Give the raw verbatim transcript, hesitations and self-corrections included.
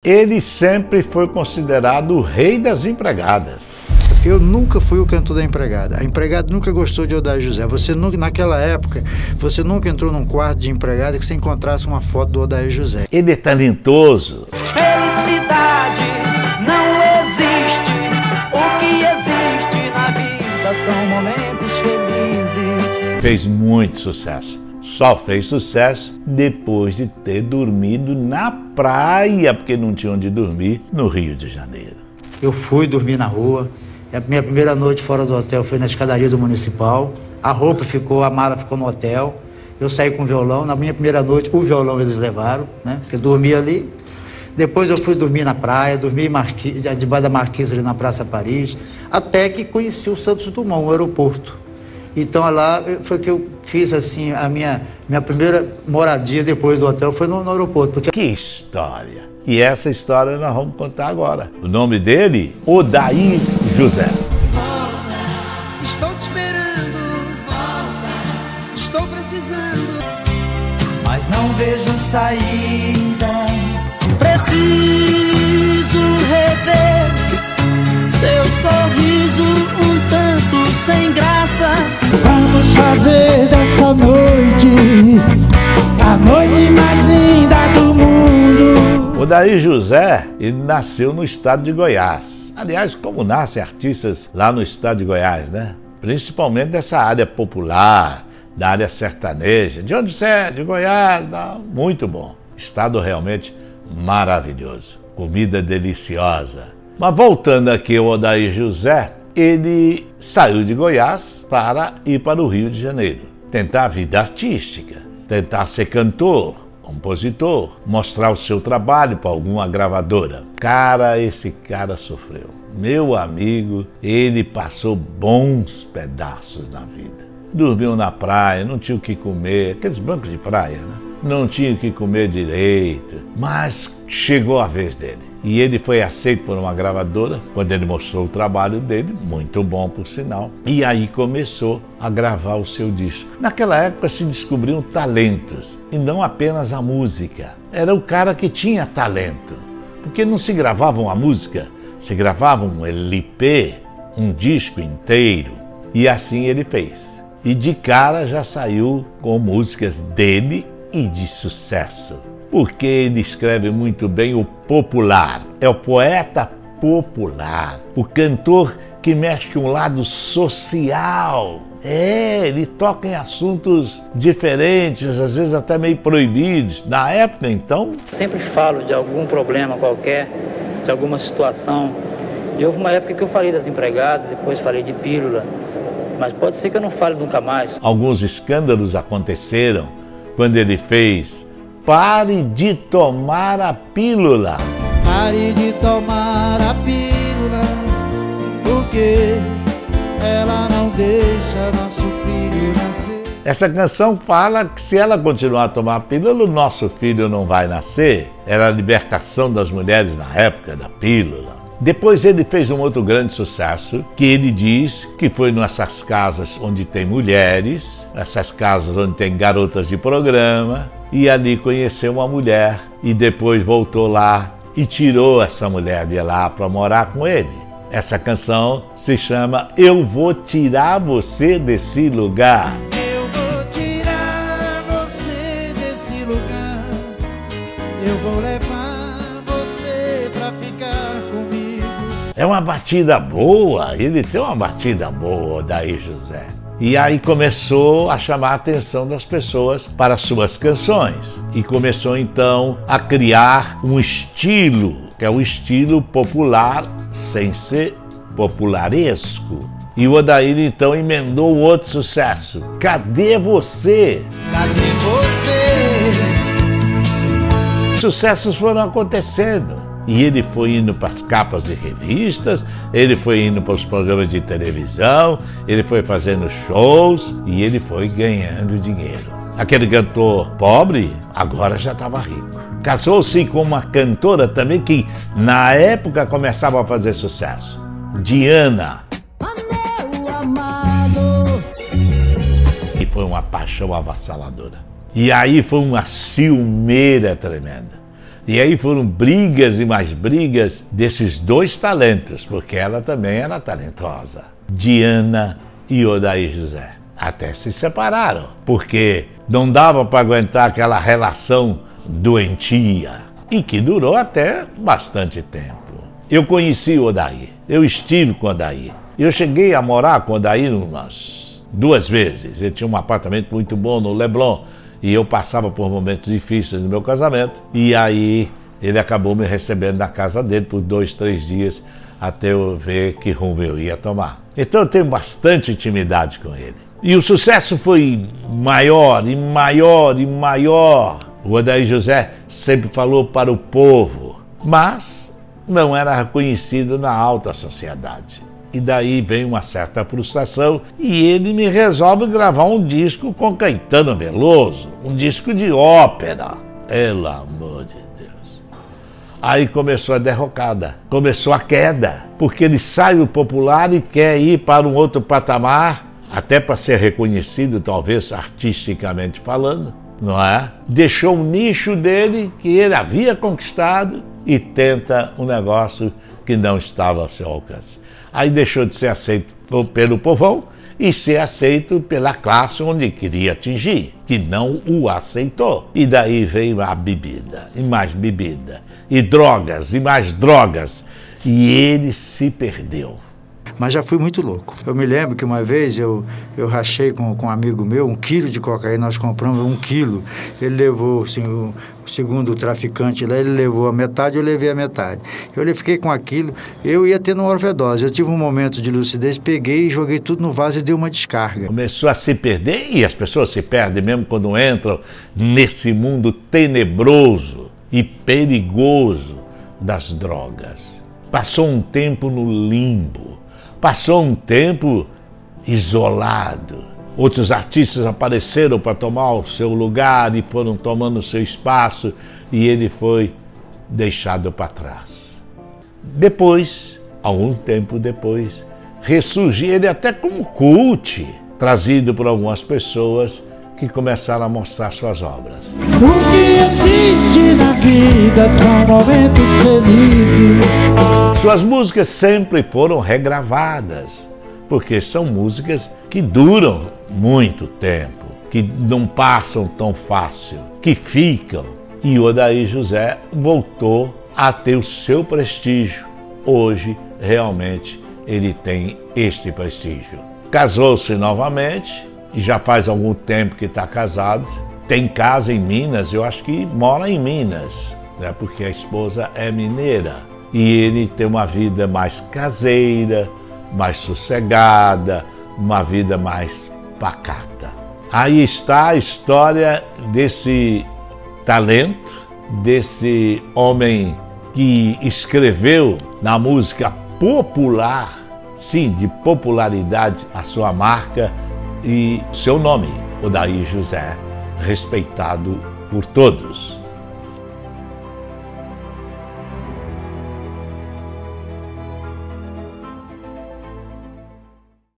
Ele sempre foi considerado o rei das empregadas. Eu nunca fui o cantor da empregada. A empregada nunca gostou de Odair José. Você nunca, naquela época, você nunca entrou num quarto de empregada que você encontrasse uma foto do Odair José. Ele é talentoso. Felicidade não existe. O que existe na vida são momentos felizes. Fez muito sucesso. Só fez sucesso depois de ter dormido na praia, porque não tinha onde dormir, no Rio de Janeiro. Eu fui dormir na rua. A minha primeira noite fora do hotel foi na escadaria do Municipal. A roupa ficou, a mala ficou no hotel. Eu saí com o violão. Na minha primeira noite, o violão eles levaram, né? Porque eu dormi ali. Depois eu fui dormir na praia, dormi marqui... debaixo da Marquise ali na Praça Paris, até que conheci o Santos Dumont, o aeroporto. Então lá foi que eu fiz assim, a minha, minha primeira moradia depois do hotel foi no, no aeroporto. Porque... Que história! E essa história nós vamos contar agora. O nome dele, Odair José. Volta, estou te esperando, volta, estou precisando, mas não vejo saída. Preciso rever seu sorriso um tanto sem graça. Vamos fazer dessa noite a noite mais linda do mundo. Odair José, ele nasceu no estado de Goiás. Aliás, como nascem artistas lá no estado de Goiás, né? Principalmente dessa área popular, da área sertaneja. De onde você é? De Goiás? Não, muito bom. Estado realmente maravilhoso. Comida deliciosa. Mas voltando aqui ao Odair José, ele saiu de Goiás para ir para o Rio de Janeiro. Tentar a vida artística, tentar ser cantor, compositor, mostrar o seu trabalho para alguma gravadora. Cara, esse cara sofreu. Meu amigo, ele passou bons pedaços na vida. Dormiu na praia, não tinha o que comer, aqueles bancos de praia, né? Não tinha o que comer direito, mas chegou a vez dele. E ele foi aceito por uma gravadora, quando ele mostrou o trabalho dele, muito bom por sinal, e aí começou a gravar o seu disco. Naquela época se descobriam talentos, e não apenas a música. Era o cara que tinha talento, porque não se gravava uma música, se gravava um L P, um disco inteiro, e assim ele fez. E de cara já saiu com músicas dele e de sucesso. Porque ele escreve muito bem o popular. É o poeta popular, o cantor que mexe com o lado social. É, ele toca em assuntos diferentes, às vezes até meio proibidos. Na época, então... Sempre falo de algum problema qualquer, de alguma situação. E houve uma época que eu falei das empregadas, depois falei de pílula. Mas pode ser que eu não fale nunca mais. Alguns escândalos aconteceram quando ele fez Pare de Tomar a Pílula. Pare de tomar a pílula, porque ela não deixa nosso filho nascer. Essa canção fala que se ela continuar a tomar a pílula, o nosso filho não vai nascer. Era a libertação das mulheres na época da pílula. Depois ele fez um outro grande sucesso, que ele diz que foi nessas casas onde tem mulheres, essas casas onde tem garotas de programa, e ali conheceu uma mulher e depois voltou lá e tirou essa mulher de lá para morar com ele. Essa canção se chama Eu Vou Tirar Você Desse Lugar. Eu vou tirar você desse lugar, eu vou levar você pra ficar comigo. É uma batida boa, ele tem uma batida boa, Odair José. E aí começou a chamar a atenção das pessoas para suas canções. E começou então a criar um estilo, que é o estilo popular sem ser popularesco. E o Odair então emendou outro sucesso, Cadê Você? Cadê você? Sucessos foram acontecendo. E ele foi indo para as capas de revistas, ele foi indo para os programas de televisão, ele foi fazendo shows e ele foi ganhando dinheiro. Aquele cantor pobre agora já estava rico. Casou-se com uma cantora também que na época começava a fazer sucesso, Diana. Meu amado. E foi uma paixão avassaladora. E aí foi uma ciumeira tremenda. E aí foram brigas e mais brigas desses dois talentos, porque ela também era talentosa. Diana e Odair José. Até se separaram, porque não dava para aguentar aquela relação doentia, e que durou até bastante tempo. Eu conheci o Odair, eu estive com o Odair. Eu cheguei a morar com o Odair umas duas vezes. Ele tinha um apartamento muito bom no Leblon, e eu passava por momentos difíceis no meu casamento, e aí ele acabou me recebendo na casa dele por dois, três dias, até eu ver que rumo eu ia tomar. Então eu tenho bastante intimidade com ele. E o sucesso foi maior e maior e maior. O Odair José sempre falou para o povo, mas não era reconhecido na alta sociedade. E daí vem uma certa frustração e ele me resolve gravar um disco com Caetano Veloso, um disco de ópera. Pelo amor de Deus. Aí começou a derrocada, começou a queda, porque ele sai do popular e quer ir para um outro patamar, até para ser reconhecido, talvez artisticamente falando, não é? Deixou um nicho dele que ele havia conquistado e tenta um negócio que não estava ao seu alcance. Aí deixou de ser aceito pelo povão e ser aceito pela classe onde queria atingir, que não o aceitou. E daí veio a bebida, e mais bebida, e drogas, e mais drogas, e ele se perdeu. Mas já fui muito louco. Eu me lembro que uma vez eu, eu rachei com, com um amigo meu um quilo de cocaína, nós compramos um quilo. Ele levou, assim, o, o segundo traficante lá, ele levou a metade, eu levei a metade. Eu fiquei com aquilo, eu ia tendo uma overdose. Eu tive um momento de lucidez, peguei e joguei tudo no vaso e dei uma descarga. Começou a se perder, e as pessoas se perdem mesmo quando entram nesse mundo tenebroso e perigoso das drogas. Passou um tempo no limbo. Passou um tempo isolado. Outros artistas apareceram para tomar o seu lugar e foram tomando o seu espaço e ele foi deixado para trás. Depois, algum tempo depois, ressurgiu ele até como cult, trazido por algumas pessoas que começaram a mostrar suas obras. O que existe na vida são momentos felizes. Suas músicas sempre foram regravadas, porque são músicas que duram muito tempo, que não passam tão fácil, que ficam. E Odair José voltou a ter o seu prestígio. Hoje, realmente, ele tem este prestígio. Casou-se novamente, e já faz algum tempo que está casado. Tem casa em Minas, eu acho que mora em Minas, né, porque a esposa é mineira. E ele tem uma vida mais caseira, mais sossegada, uma vida mais pacata. Aí está a história desse talento, desse homem que escreveu na música popular, sim, de popularidade, a sua marca e seu nome, Odair José, respeitado por todos.